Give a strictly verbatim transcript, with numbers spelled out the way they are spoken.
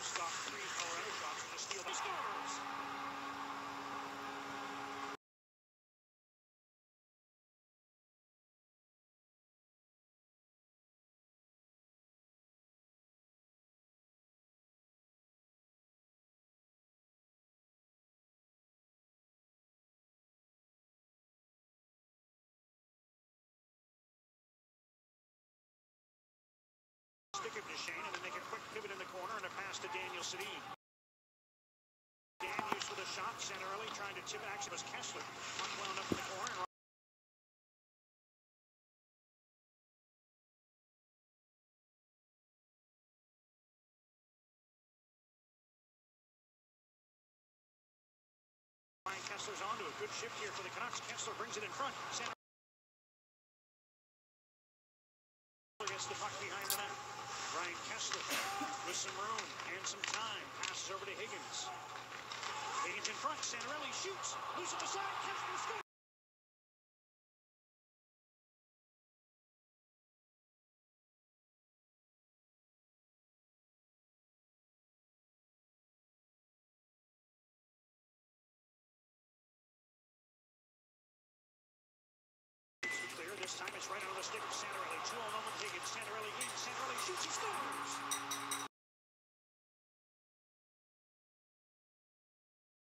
stop three Colorado shots with a steal. He scores! Stick it to Shane, and then make a quick pivot in the corner and a pass to Daniel Sedin. Daniels with a shot, center early, trying to tip it. Actually, it was Kessler. Unwound up in the corner. Ryan Kessler's onto a good shift here for the Canucks. Kessler brings it in front. Center gets the puck behind the net. Ryan Kessler with some room and some time. Passes over to Higgins. Higgins in front. Santorelli shoots. Loose at the side. Kessler scores. Clear. This time it's right on the stick of Santorelli. two on one with Higgins. Santorelli in. Santorelli shoots. He scores.